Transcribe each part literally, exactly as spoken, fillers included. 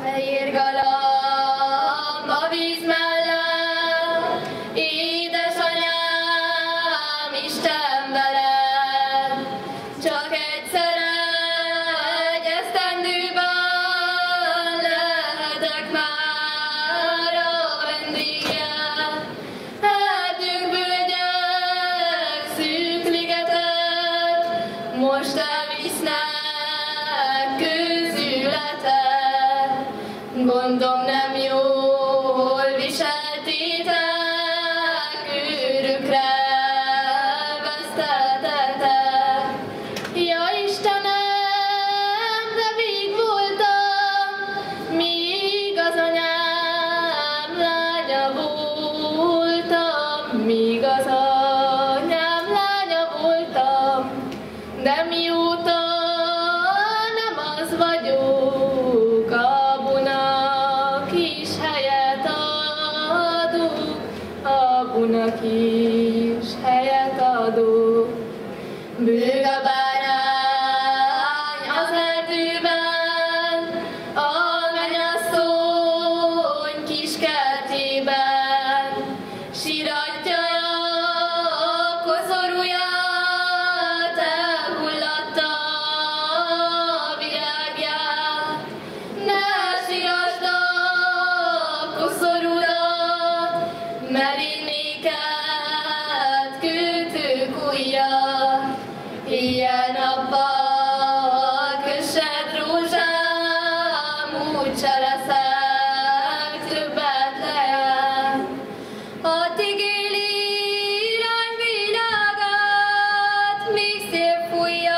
Fehér galamb a víz mellett, édesanyám, Isten veled, csak egyszer egy esztendőben lehetek már a vendége. Erdők, völgyek, szűk ligetek, most elvisznek közületek. Gondom nem jól viseltétek, őrökre vesztetetek. Ja Istenem, de vég voltam, míg az anyám lánya voltam, míg az anyám lánya voltam, de mióta nem az vagyok, abunak is helyet adok, abunak is helyet adok. Bőg a bárány az erdőben, a mennyasszony kis kertében, síratja a koszorúját, elhullatta a virágját. Ne sírasd a koszorúdat, mert én néked kötök ujjat. Éjjel-nappal kössed rózsám, úgyse leszek többet lejjel. Addig éli irányvilágát, míg szél fújja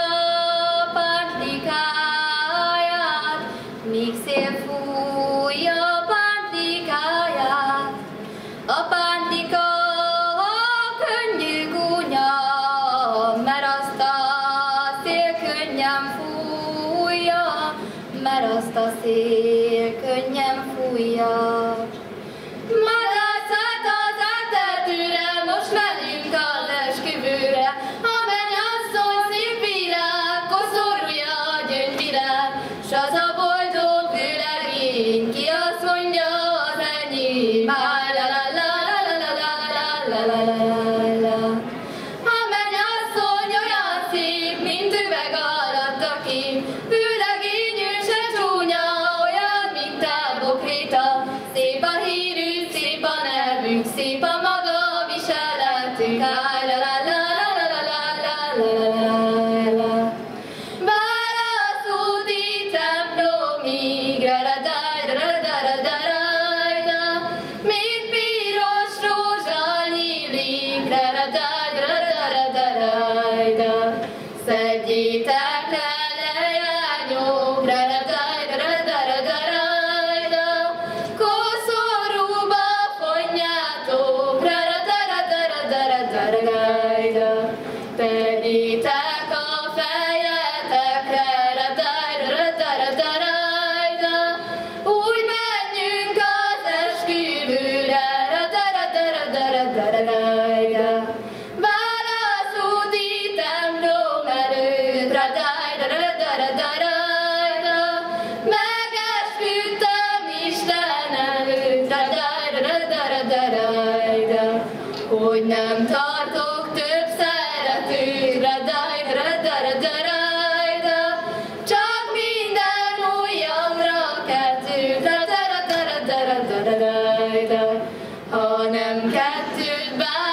pántikáját, míg szél fújja pántikáját. A pántika a könnyű gúnya, mert azt a szél könnyen fújja, mert azt a szél könnyen fújja. Madárszállt az áttetőre, most megyünk az esküvőre. A mennyasszony szép virág, koszorúja gyöngyvirág, s az a boldog vőlegény, ki azt mondja az enyém. A mennyasszony olyan szép, mint üveg alatt a kép, vőlegény ő se csúnya, olyan, mint a bokréta. Szép a hírük, szép a nevük, szép a maga viseletük. Válaszúti templomig, még piros rózsa nyílik, szedjétek le leányok, koszorúba fonjátok, tegyétek a fejetekre, úgy menjünk az esküvőre. Válaszúti templom előtt, megesküdtem Isten előtt, hogy nem tartok több szeretőt, csak minden ujjamra kettőt, ha nem kettőt bár